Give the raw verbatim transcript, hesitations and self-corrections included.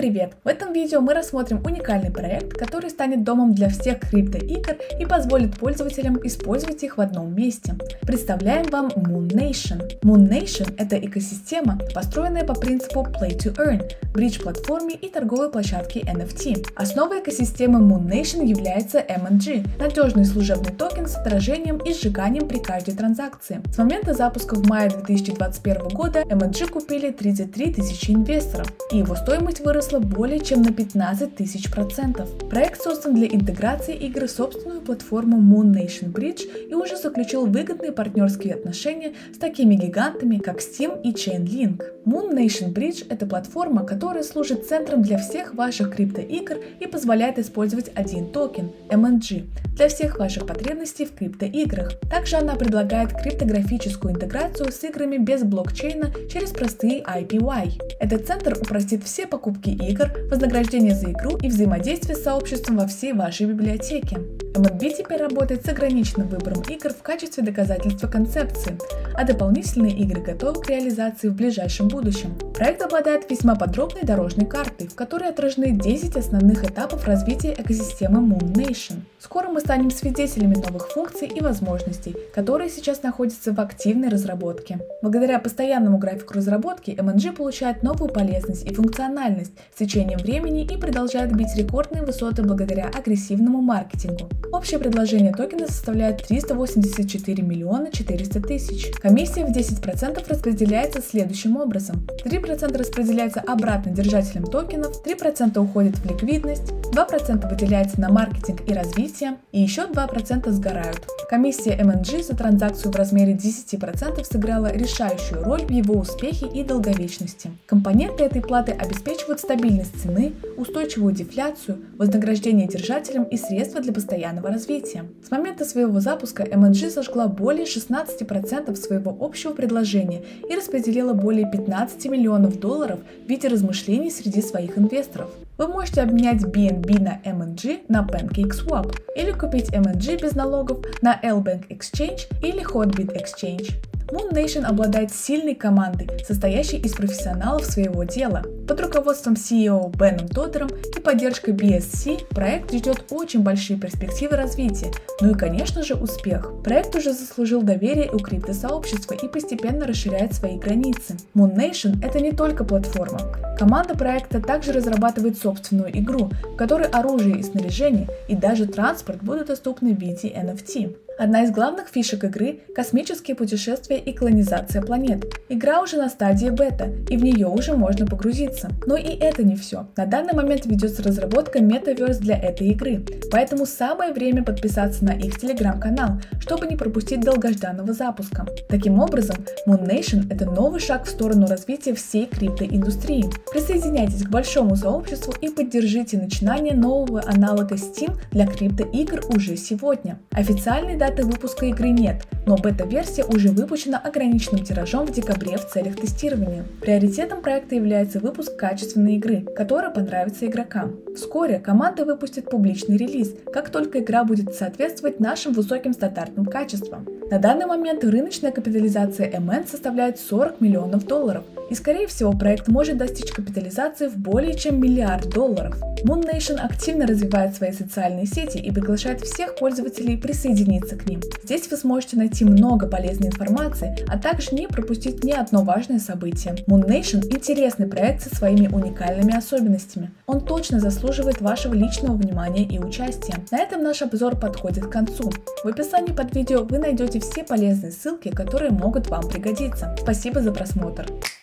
привет! В этом видео мы рассмотрим уникальный проект, который станет домом для всех криптоигр и позволит пользователям использовать их в одном месте. Представляем вам Moonation. Moonation — это экосистема, построенная по принципу Play to Earn, бридж-платформе и торговой площадке эн эф ти. Основой экосистемы Moonation является эм эн джи – надежный служебный токен с отражением и сжиганием при каждой транзакции. С момента запуска в мае две тысячи двадцать первого года эм эн джи купили тридцать три тысячи инвесторов, и его стоимость выросла более чем на пятнадцать тысяч процентов. Проект создан для интеграции игры в собственную платформу Moonation Bridge и уже заключил выгодные партнерские отношения с такими гигантами, как Steam и Chainlink. Moonation Bridge – это платформа, которая служит центром для всех ваших криптоигр и позволяет использовать один токен – эм эн джи для всех ваших потребностей в криптоиграх. Также она предлагает криптографическую интеграцию с играми без блокчейна через простые ай пи уай. Этот центр упростит все покупки игр, вознаграждение за игру и взаимодействие с сообществом во всей вашей библиотеке. эм эн би теперь работает с ограниченным выбором игр в качестве доказательства концепции, а дополнительные игры готовы к реализации в ближайшем будущем. Проект обладает весьма подробной дорожной картой, в которой отражены десять основных этапов развития экосистемы Moonation. Скоро мы станем свидетелями новых функций и возможностей, которые сейчас находятся в активной разработке. Благодаря постоянному графику разработки эм эн джи получает новую полезность и функциональность с течением времени и продолжает бить рекордные высоты благодаря агрессивному маркетингу. Общее предложение токена составляет триста восемьдесят четыре миллиона четыреста тысяч. Комиссия в десять процентов распределяется следующим образом. три процента распределяется обратно держателям токенов, три процента уходит в ликвидность, два процента выделяется на маркетинг и развитие, и еще два процента сгорают. Комиссия эм эн джи за транзакцию в размере десять процентов сыграла решающую роль в его успехе и долговечности. Компоненты этой платы обеспечивают стабильность цены, устойчивую дефляцию, вознаграждение держателям и средства для постоянного развития. С момента своего запуска эм эн джи сожгла более шестнадцати процентов своего общего предложения и распределила более пятнадцати миллионов долларов в виде размышлений среди своих инвесторов. Вы можете обменять би эн би на эм эн джи на PancakeSwap или купить эм эн джи без налогов на L-Bank Exchange или Hotbit Exchange. Moonation обладает сильной командой, состоящей из профессионалов своего дела. Под руководством си и о Беном Тодером и поддержкой би эс си проект ждет очень большие перспективы развития, ну и, конечно же, успех. Проект уже заслужил доверие у криптосообщества и постепенно расширяет свои границы. Moonation – это не только платформа. Команда проекта также разрабатывает собственную игру, в которой оружие и снаряжение, и даже транспорт будут доступны в виде эн эф ти. Одна из главных фишек игры – космические путешествия и колонизация планет. Игра уже на стадии бета, и в нее уже можно погрузиться. Но и это не все. На данный момент ведется разработка Metaverse для этой игры, поэтому самое время подписаться на их телеграм-канал, чтобы не пропустить долгожданного запуска. Таким образом, Moonation – это новый шаг в сторону развития всей криптоиндустрии. Присоединяйтесь к большому сообществу и поддержите начинание нового аналога Steam для криптоигр уже сегодня. Официальной даты выпуска игры нет, но бета-версия уже выпущена ограниченным тиражом в декабре в целях тестирования. Приоритетом проекта является выпуск качественной игры, которая понравится игрокам. Вскоре команда выпустит публичный релиз, как только игра будет соответствовать нашим высоким стандартным качествам. На данный момент рыночная капитализация эм эн составляет сорок миллионов долларов, и скорее всего проект может достичь капитализации в более чем миллиард долларов. Moonation активно развивает свои социальные сети и приглашает всех пользователей присоединиться к ним. Здесь вы сможете найти много полезной информации, а также не пропустить ни одно важное событие. Moonation – интересный проект со своими уникальными особенностями. Он точно заслуживает вашего личного внимания и участия. На этом наш обзор подходит к концу. В описании под видео вы найдете все полезные ссылки, которые могут вам пригодиться. Спасибо за просмотр.